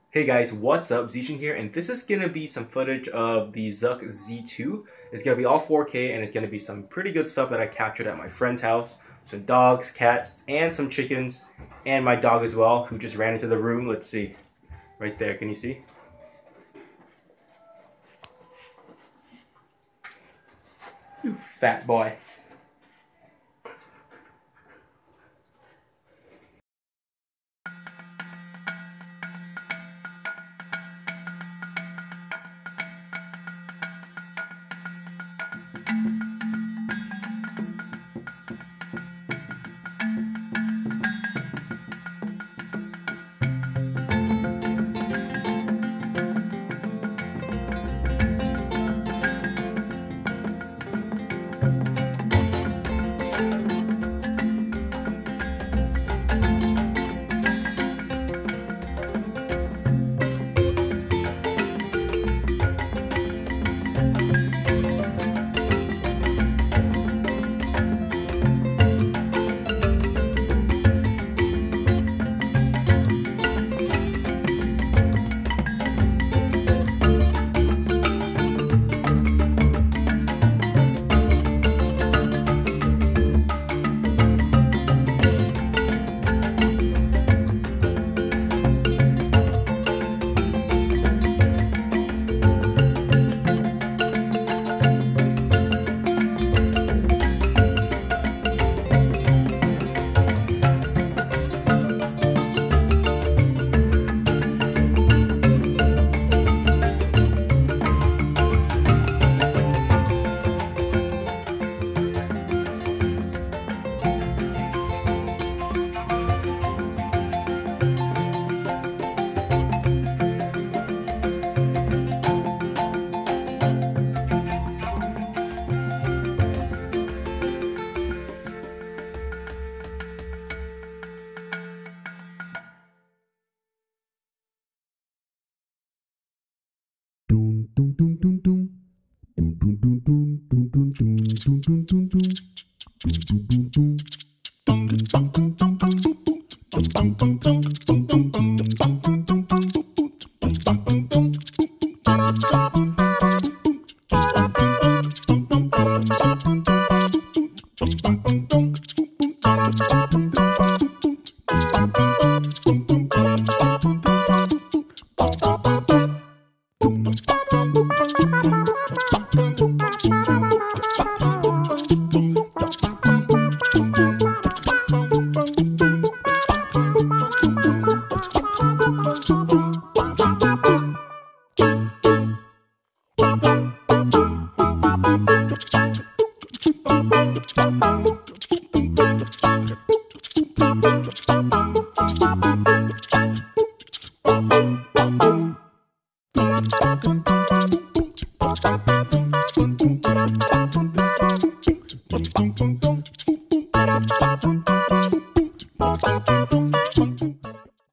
Hey guys, what's up? Zichin here, and this is gonna be some footage of the Zuk Z2. It's gonna be all 4K, and it's gonna be some pretty good stuff that I captured at my friend's house. Some dogs, cats, and some chickens, and my dog as well, who just ran into the room. Let's see. Right there, can you see? You fat boy.